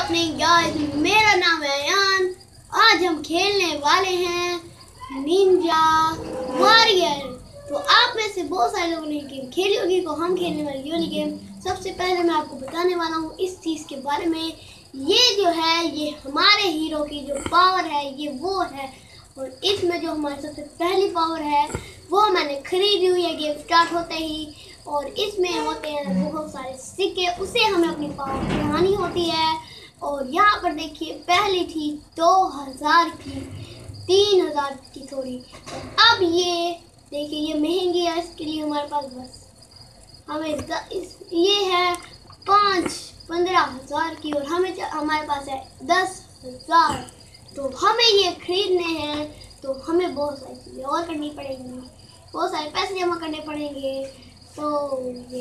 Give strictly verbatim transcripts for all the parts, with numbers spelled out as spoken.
अपने गाइस, मेरा नाम है अयान। आज हम खेलने वाले हैं निंजा वॉरियर। तो आप में से बहुत सारे लोगों ने गेम खेली होगी। तो हम खेलने वाले ये वाली गेम। सबसे पहले मैं आपको बताने वाला हूँ इस चीज़ के बारे में। ये जो है ये हमारे हीरो की जो पावर है ये वो है, और इसमें जो हमारी सबसे पहली पावर है वो मैंने खरीदी हुई है गेम स्टार्ट होते ही। और इसमें होते हैं बहुत सारे सिक्के, उसे हमें अपनी पावर बढ़ानी होती है। और यहाँ पर देखिए पहली थी दो हज़ार की, तीन हज़ार की थोड़ी। अब ये देखिए ये महंगी है, इसके लिए हमारे पास बस हमें इस ये है पाँच पंद्रह हज़ार की, और हमें हमारे पास है दस हज़ार। तो हमें ये खरीदने हैं तो हमें बहुत सारी चीज़ें और करनी पड़ेंगी, बहुत सारे पैसे जमा करने पड़ेंगे। तो ये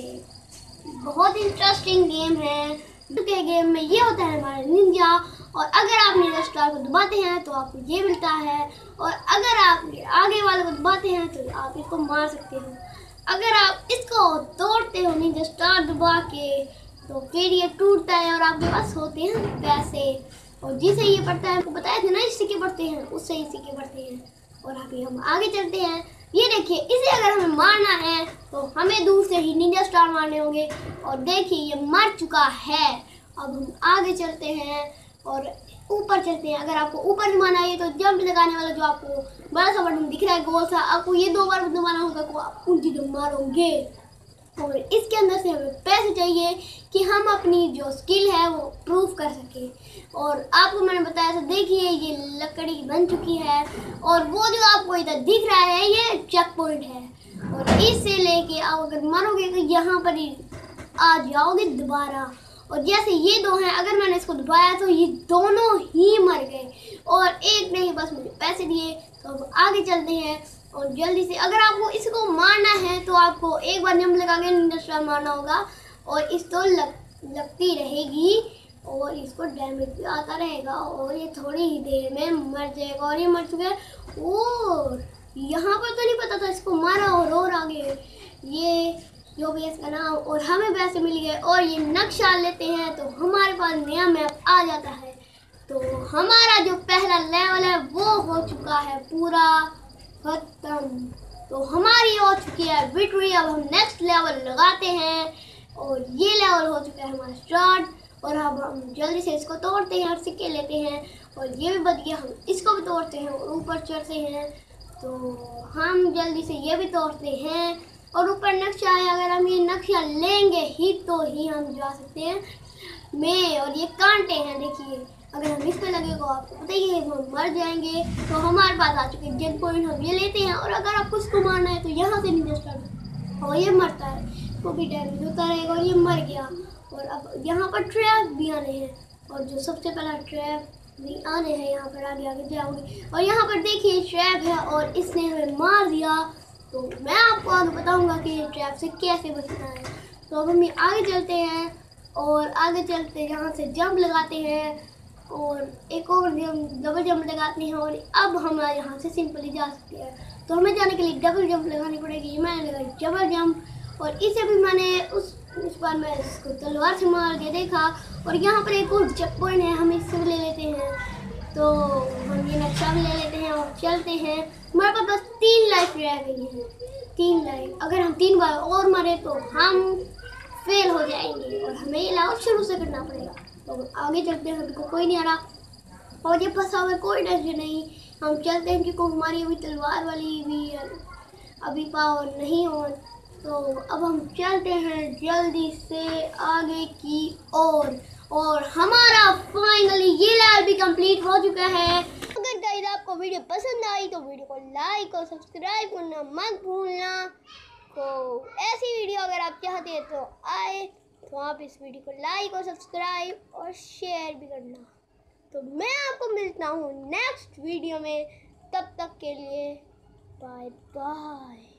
बहुत इंटरेस्टिंग गेम है। के गेम में ये होता है हमारा निंजा, और अगर आप निंजा स्टार को दबाते हैं तो आपको ये मिलता है, और अगर आप आगे वाले को दबाते हैं तो आप इसको मार सकते हो। अगर आप इसको तोड़ते हो निंजा स्टार दबा के तो फिर ये टूटता है और आपके पास होते हैं पैसे। और जिसे ये पड़ता है, आपको बताया था ना इस सिक्के पड़ते हैं, उससे ही सिक्के पड़ते हैं। और अभी हम आगे चलते हैं। ये देखिए इसे अगर हमें मारना है तो हमें दूर से ही निंजा स्टार मारने होंगे। और देखिए ये मर चुका है। अब हम आगे चलते हैं और ऊपर चलते हैं। अगर आपको ऊपर से मारना है तो जंप लगाने वाला जो आपको बड़ा सा बटन दिख रहा है गोल सा, आपको ये दो बार दबाना होगा तो आप उन चीज़ों मारोगे। और इसके अंदर से हमें पैसे चाहिए कि हम अपनी जो स्किल है वो प्रूव कर सकें। और आपको मैंने बताया था, देखिए ये लकड़ी बन चुकी है, और वो जो आपको इधर दिख रहा है ये चेक पॉइंट है। और इससे लेके आप अगर मरोगे तो यहाँ पर ही आ जाओगे दोबारा। और जैसे ये दो हैं, अगर मैंने इसको दबाया तो ये दोनों ही मर गए, और एक ने ही बस मुझे पैसे दिए। तो अब आगे चलते हैं और जल्दी से। अगर आपको इसको मारना है तो आपको एक बार जंप लगा के निंजा स्टार मारना होगा, और इसको लग, लगती रहेगी और इसको डैमेज भी आता रहेगा, और ये थोड़ी ही देर में मर जाएगा। और ये मर चुके हैं, और यहाँ पर तो नहीं पता था इसको मारा और और आगे ये जो भी है इसका नाम, और हमें पैसे मिल गए। और ये नक्शा लेते हैं तो हमारे पास नया मैप आ जाता है। तो हमारा जो पहला लेवल है वो हो चुका है पूरा खत्म। तो हमारी हो चुकी है विक्ट्री। अब हम नेक्स्ट लेवल लगाते हैं, और ये लेवल हो चुका है हमारा स्टार्ट। और अब हम जल्दी से इसको तोड़ते हैं और सिक्के लेते हैं, और ये भी बच गया, हम इसको भी तोड़ते हैं और ऊपर चढ़ते हैं। तो हम जल्दी से ये भी तोड़ते हैं, और ऊपर नक्शा है, अगर हम ये नक्शा लेंगे ही तो ही हम जा सकते हैं में। और ये कांटे हैं देखिए, अगर हम इस पे लगे तो आपको पता ही है हम मर जाएंगे। तो हमारे पास आ चुके जेट पॉइंट, हम ये लेते हैं। और अगर आपको इसको मारना है तो यहाँ से निंजा स्टार, और ये मरता है वो भी डैमेज होता रहेगा, और ये मर गया। और अब यहाँ पर ट्रैप भी आने हैं, और जो सबसे पहला ट्रैप भी आने हैं यहाँ पर, आगे आगे जाओगे। और यहाँ पर देखिए ट्रैप है और इसने हमें मार दिया। तो मैं आपको आगे बताऊँगा कि ये ट्रैप से कैसे बचना है। तो अब हम आगे चलते हैं, और आगे चलते यहाँ से जंप लगाते हैं, और एक और जंप डबल जंप लगाते हैं, और अब हम यहाँ से सिंपली जा सकते हैं। तो हमें जाने के लिए डबल जंप लगानी पड़ेगी। मैंने लगाई डबल जंप, और इसे भी मैंने उस इस बार मैं इसको तलवार से मार के देखा। और यहाँ पर एक और चेक पॉइंट है, हम इससे भी ले लेते हैं। तो हम ये नक्शा भी ले लेते हैं और चलते हैं। हमारे पास बस तीन लाइफ रह गई हैं, तीन लाइफ। अगर हम तीन बार और मरे तो हम फेल हो जाएंगे, और हमें ये लेवल शुरू से करना पड़ेगा। तो आगे चलते हैं, हमको कोई नहीं आ रहा, और ये फंसा हुआ कोई टेंशन नहीं। हम चलते हैं क्योंकि हमारी अभी तलवार वाली भी अभी पावर नहीं हो। तो अब हम चलते हैं जल्दी से आगे की ओर, और, और हमारा फाइनली ये लेवल भी कंप्लीट हो चुका है। अगर गाइस आपको वीडियो पसंद आई तो वीडियो को लाइक और सब्सक्राइब करना मत भूलना। तो ऐसी वीडियो अगर आप चाहते हैं तो आए तो आप इस वीडियो को लाइक और सब्सक्राइब और शेयर भी करना। तो मैं आपको मिलता हूँ नेक्स्ट वीडियो में, तब तक के लिए बाय बाय।